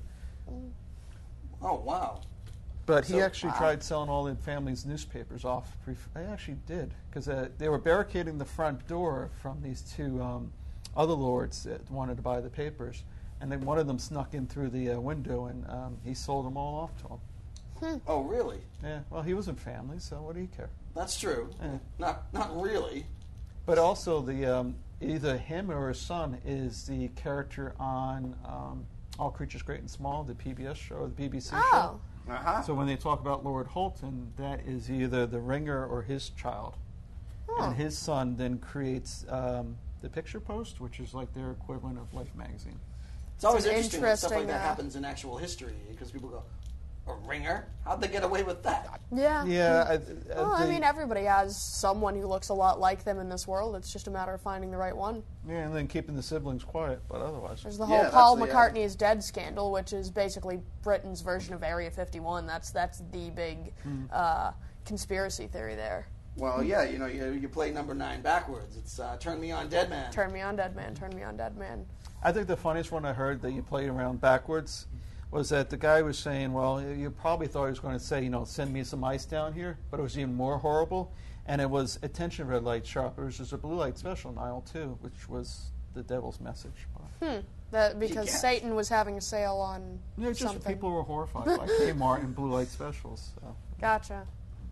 Oh, wow. But he So- actually wow. tried selling all the family's newspapers off. I actually did, because they were barricading the front door from these 2 other lords that wanted to buy the papers. And then one of them snuck in through the window, and he sold them all off to him. Oh, really? Yeah, well, he was in family, so what do you care? That's true. Yeah. Not really. But also, the either him or his son is the character on All Creatures Great and Small, the PBS show, the BBC show. Oh, Uh-huh. So when they talk about Lord Holton, that is either the ringer or his child. And his son then creates the picture post, which is like their equivalent of Life magazine. It's always an interesting when stuff like interesting, that happens in actual history, because people go, a ringer? How'd they get away with that? yeah. Yeah. Well, I mean, everybody has someone who looks a lot like them in this world. It's just a matter of finding the right one. yeah, and then keeping the siblings quiet, but otherwise. There's the Yeah, whole that's Paul the, McCartney is dead scandal, which is basically Britain's version of Area 51. That's the big conspiracy theory there. Well, yeah, you play number 9 backwards. It's Turn Me On, Dead Man. Turn me on, dead man. Turn me on, dead man. I think the funniest one I heard that you played around backwards was that the guy was saying, well, you probably thought he was going to say, send me some ice down here, but it was even more horrible. And it was attention red light sharpers. There's a blue light special in aisle 2, which was the devil's message. Because Yes. Satan was having a sale on Just something. people were horrified by Kmart and blue light specials. So. Gotcha.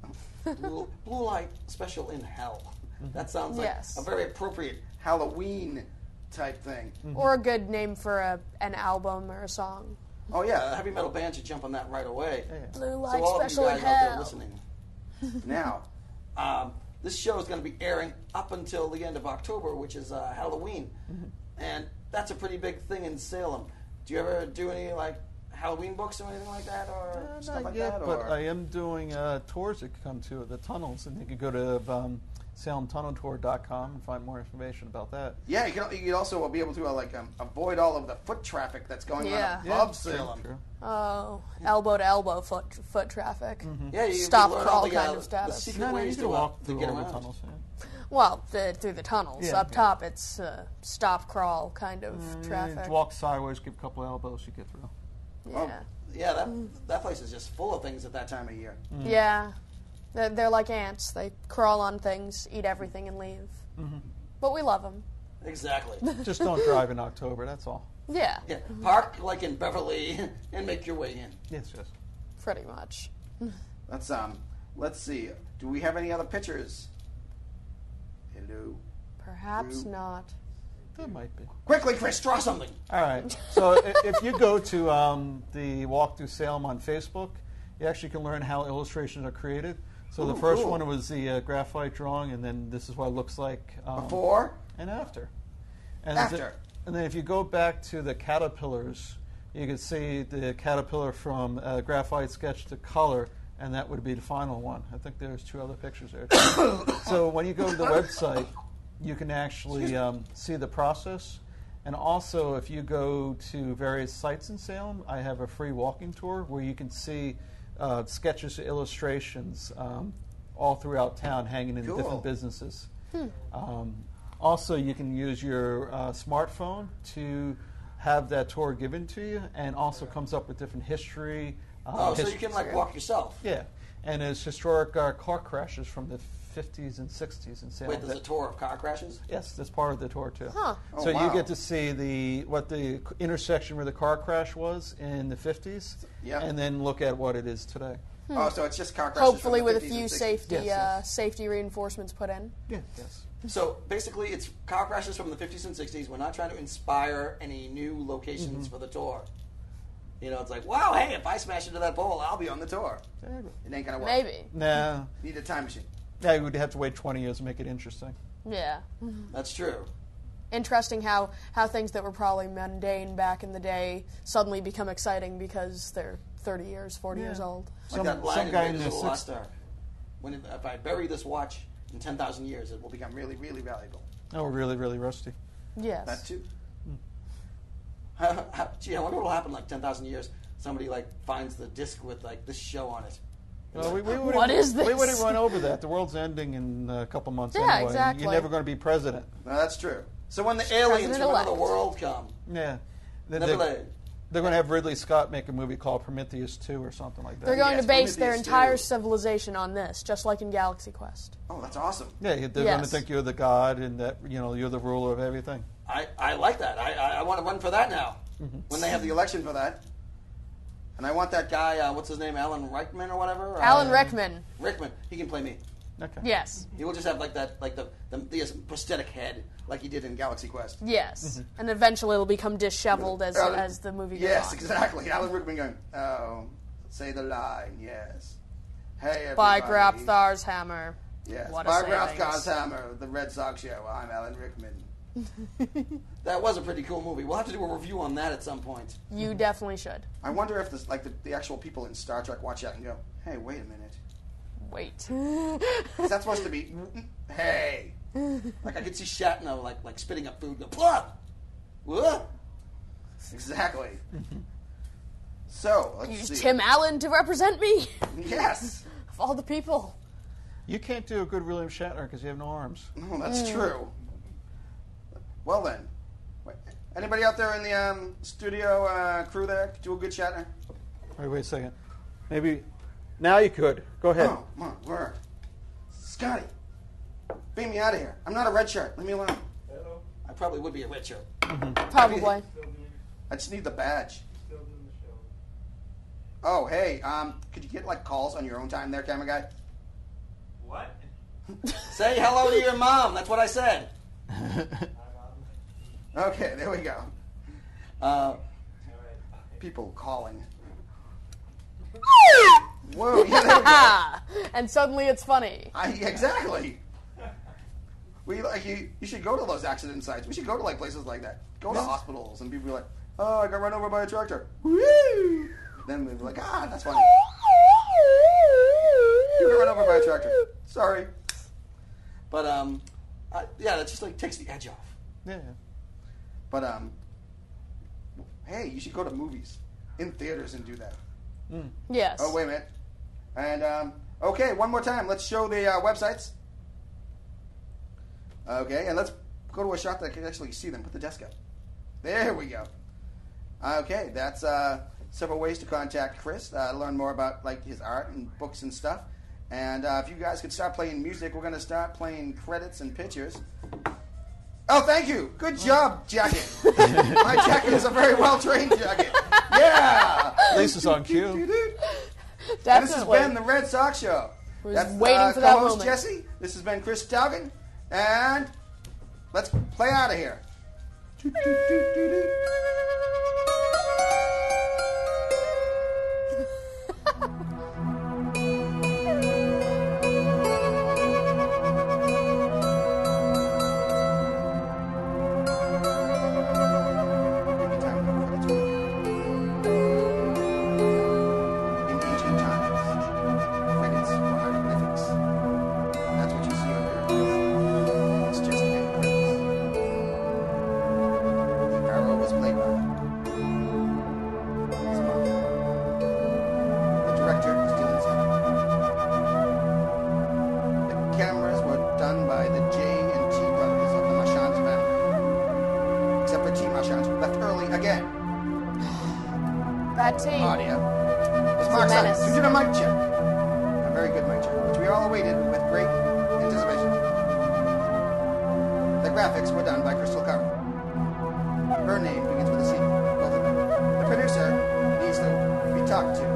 Blue light special in hell. That sounds like Yes. a very appropriate Halloween type thing. Or a good name for an album or a song. Oh yeah, a heavy metal band should jump on that right away. Blue So light all of you special in guys out there hell. listening. Now, this show is going to be airing up until the end of October, which is Halloween, and that's a pretty big thing in Salem. Do you ever do any like Halloween books or anything like that, or stuff Not like yet, that? but Or? I am doing tours that come to the tunnels, and you can go to SalemTunnelTour.com and find more information about that. Yeah, you can also be able to avoid all of the foot traffic that's going Yeah. on above Salem. True. Oh, elbow to elbow foot traffic. Yeah, you Stop learn crawl all the, kind of the status. secret No, you ways can to walk to through get all the around. tunnels. Yeah. Well, through the tunnels. Yeah, Up yeah. top, it's stop crawl kind of traffic. Walk sideways, give a couple elbows, you get through. Yeah. Yeah, that place is just full of things at that time of year. Yeah. They're like ants. They crawl on things, eat everything, and leave. But we love them. Exactly. Just don't drive in October, that's all. Yeah, Yeah, park like in Beverly and make your way in. Yes, yes. pretty much. Let's see. Do we have any other pictures? Hello. Perhaps True. not. There might be. Quickly, Chris, draw something. All right. So if you go to the Walk Through Salem on Facebook, you actually can learn how illustrations are created. So the Ooh, first cool. one was the graphite drawing, and then this is what it looks like Before and after. And After. And then if you go back to the caterpillars, you can see the caterpillar from graphite sketch to color, and that would be the final one. I think there's 2 other pictures there. So when you go to the website, you can actually see the process. And also, if you go to various sites in Salem, I have a free walking tour where you can see sketches, illustrations all throughout town hanging in Cool. different businesses. Also, you can use your smartphone to have that tour given to you, and also comes up with different history. so you can walk yourself. Yeah, and there's historic car crashes from the 50s and 60s in Salem. Wait, there's a tour of car crashes? Yes, that's part of the tour too. Huh. So Oh, wow. you get to see what the intersection where the car crash was in the 50s, Yeah. and then look at what it is today. Oh, so it's just car crashes. Hopefully, from the with a 50s few and 60s. safety Yes. safety reinforcements put in. Yeah. Yes. So basically, it's car crashes from the 50s and 60s. We're not trying to inspire any new locations for the tour. You know, it's like, wow, hey, if I smash into that pole, I'll be on the tour. It ain't gonna work. Maybe. Nah. Need a time machine. Yeah, we'd have to wait 20 years to make it interesting. Yeah. That's true. Interesting how things that were probably mundane back in the day suddenly become exciting because they're 30 years, 40 years old. Like that line some in guy in Raiders the of the Lost 60s. Ark. If I bury this watch in 10,000 years, it will become really, really valuable. Oh, really, really rusty. Yes. That too. Gee, I wonder what will happen like 10,000 years. Somebody finds the disc with this show on it. Well, we What is this? We wouldn't run over that. The world's ending in a couple months Yeah, anyway. exactly. You're never going to be president. No, that's true. So when the aliens from President-elect. another world come, Yeah. Then never they're going to have Ridley Scott make a movie called Prometheus 2 or something like that. They're going Yes, to base their Prometheus entire too. civilization on this, just like in Galaxy Quest. oh, that's awesome. Yeah, they're going Yes. to think you're the god and that you're the ruler of everything. I like that. I want to run for that now. When they have the election for that. And I want that guy, what's his name, Alan Rickman or whatever? Alan Rickman. Rickman. He can play me. Okay. Yes. He will just have the prosthetic head like he did in Galaxy Quest. Yes. And eventually it'll become disheveled as the movie goes Yes, on. exactly. Alan Rickman going, oh, say the line, yes. Hey, everybody. By Graf Thar's hammer. Yes, What a by Graf savings. Thar's hammer, the Red Sox show. I'm Alan Rickman. That was a pretty cool movie. We'll have to do a review on that at some point. You definitely should. I wonder if the actual people in Star Trek watch that and go, hey, wait a minute. Wait. Is that supposed to be, hey? Like I could see Shatner like spitting up food, go, blah! What? Exactly. So, let's Use see. Tim Allen to represent me? Yes. Of all the people. You can't do a good William Shatner because you have no arms. Oh, that's true. Well then, anybody out there in the studio crew there do a good Shatner? Wait a second. Maybe now you could. Go ahead. Oh, come on, where? Scotty, beam me out of here. I'm not a red shirt. Leave me alone. Hello. I probably would be a red shirt. Probably. Still doing, I just need the badge. still doing the show. Oh, hey, could you get calls on your own time there, camera guy? Say hello to your mom. That's what I said. Okay, there we go. People calling. Whoa, yeah, there we go. And suddenly it's funny. Exactly. You should go to those accident sites. We should go to like places like that. Go to hospitals and people be like, "Oh, I got run over by a tractor." Woo! Then we'd be like, "Ah, that's funny." You got run over by a tractor. Sorry. But yeah, that just like takes the edge off. Yeah. But hey, you should go to movies in theaters and do that. Yes. Oh, wait a minute. And okay, one more time. Let's show the websites. Okay, and let's go to a shot that I can actually see them. Put the desk up. There we go. Okay, that's several ways to contact Chris. Learn more about like his art and books and stuff. And if you guys could start playing music, we're going to start playing credits and pictures. Oh, thank you. Good job, jacket. My jacket is a very well-trained jacket. Yeah. At least it's on cue. And Definitely. this has been the Red Sox Show. Was That's waiting for that co-host moment. Jessie. This has been Chris Dowgin. And let's play out of here. In ancient times, crickets were hieroglyphics. That's what you see on there. It's just crickets. The arrow was played by his mom. The director was Dylan Scott. The cameras were done by the J and T brothers of the Marchand family. Except for T. Marchand, who left early again. That team. Audio. It was Mark menace. Sykes, who did a mic check. A very good mic check, which we all awaited with great anticipation. The graphics were done by Crystal Curry. Her name begins with a C, both of them. The producer needs to be talked to.